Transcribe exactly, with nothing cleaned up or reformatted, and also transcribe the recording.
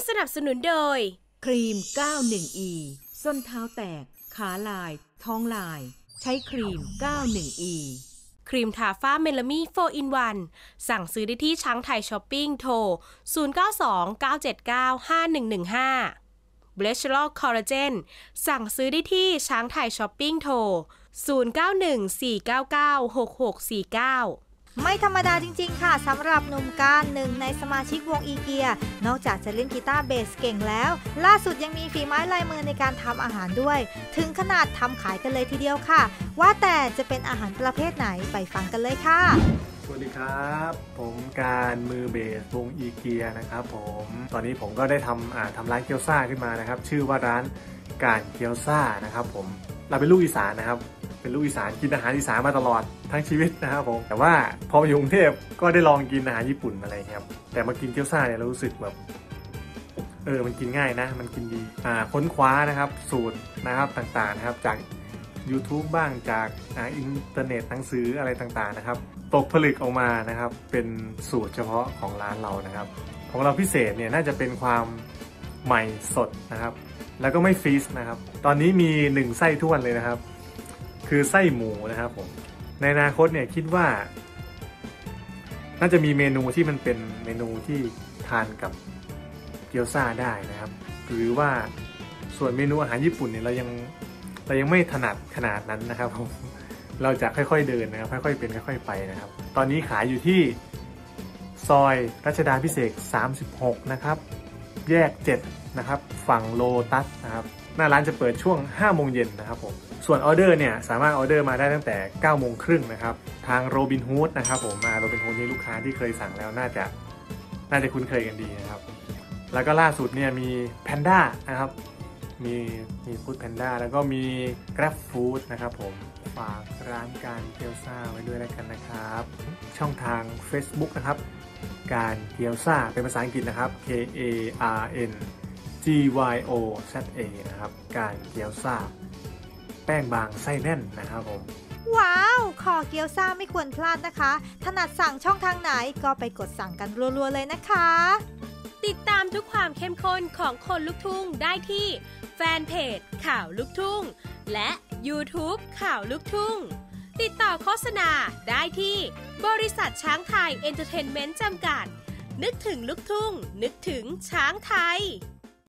สนับสนุนโดยครีม เก้าสิบเอ็ด อี ส้นเท้าแตกขาลายท้องลายใช้ครีม เก้าสิบเอ็ด อีครีมทาฝ้าเมลามี่ โฟร์ อิน วัน สั่งซื้อได้ที่ช้างไทยช้อปปิ้งโทรศูนย์ เก้า สอง เก้า เจ็ด เก้า ห้า หนึ่ง หนึ่ง ห้า เบลชลคอลลาเจนสั่งซื้อได้ที่ช้างไทยช้อปปิ้งโทรศูนย์ เก้า หนึ่ง สี่ เก้า เก้า หก หก สี่ เก้าไม่ธรรมดาจริงๆค่ะสำหรับหนุ่มการหนึ่งในสมาชิกวงอีเกียนอกจากจะเล่นกีตาร์เบสเก่งแล้วล่าสุดยังมีฝีไม้ลายมือในการทำอาหารด้วยถึงขนาดทำขายกันเลยทีเดียวค่ะว่าแต่จะเป็นอาหารประเภทไหนไปฟังกันเลยค่ะสวัสดีครับผมการมือเบสวงอีเกียนะครับผมตอนนี้ผมก็ได้ทำอ่าทำร้านเกี๊ยวซ่าขึ้นมานะครับชื่อว่าร้านการเกี๊ยวซ่านะครับผมเราเป็นลูกอีสานนะครับเป็นลูกอีสานกินอาหารอีสานมาตลอดทั้งชีวิตนะครับผมแต่ว่าพอมาอยู่กรุงเทพก็ได้ลองกินอาหารญี่ปุ่นอะไรครับแต่มากินเกี๊ยวซ่าเนี่ยเรารู้สึกแบบเออมันกินง่ายนะมันกินดีอ่าค้นคว้านะครับสูตรนะครับต่างๆนะครับจาก YouTube บ้างจากอ่าอินเทอร์เน็ตหนังสืออะไรต่างๆนะครับตกผลึกออกมานะครับเป็นสูตรเฉพาะของร้านเรานะครับของเราพิเศษเนี่ยน่าจะเป็นความใหม่สดนะครับแล้วก็ไม่ฟรีซนะครับตอนนี้มีหนึ่งไส้ท้วนเลยนะครับคือไส้หมูนะครับผมในอนาคตเนี่ยคิดว่าน่าจะมีเมนูที่มันเป็นเมนูที่ทานกับเกี๊ยวซ่าได้นะครับหรือว่าส่วนเมนูอาหารญี่ปุ่นเนี่ยเรายังเรายังไม่ถนัดขนาดนั้นนะครับผมเราจะค่อยๆเดินนะครับค่อยๆเป็นค่อยๆไปนะครับตอนนี้ขายอยู่ที่ซอยรัชดาภิเษกสามสิบหกนะครับแยกเจ็ดนะครับฝั่งโลตัสนะครับหน้าร้านจะเปิดช่วงห้าโมงเย็นนะครับผมส่วนออเดอร์เนี่ยสามารถออเดอร์มาได้ตั้งแต่เก้าโมงครึ่งนะครับทางโรบินฮูดนะครับผมมาโรบินฮูดนี่ลูกค้าที่เคยสั่งแล้วน่าจะน่าจะคุ้นเคยกันดีนะครับแล้วก็ล่าสุดเนี่ยมีแพนด้านะครับมีมีฟู้ดแพนด้าแล้วก็มี Grab Food นะครับผมฝากร้านการเกี๊ยวซ่าไว้ด้วยแล้วกันนะครับช่องทาง Facebook นะครับการเกี๊ยวซ่าเป็นภาษาอังกฤษนะครับ K A R N G Y O Z A นะครับการเกี๊ยวซ่าแป้งบางไส้แน่นนะครับผมว้าวขอเกี๊ยวซ่าไม่ควรพลาดนะคะถนัดสั่งช่องทางไหนก็ไปกดสั่งกันรัวๆเลยนะคะติดตามทุกความเข้มข้นของคนลุกทุ่งได้ที่แฟนเพจข่าวลุกทุ่งและ YouTube ข่าวลุกทุ่งติดต่อโฆษณาได้ที่บริษัทช้างไทยเอนเตอร์เทนเมนต์จำกัดนึกถึงลุกทุ่งนึกถึงช้างไทย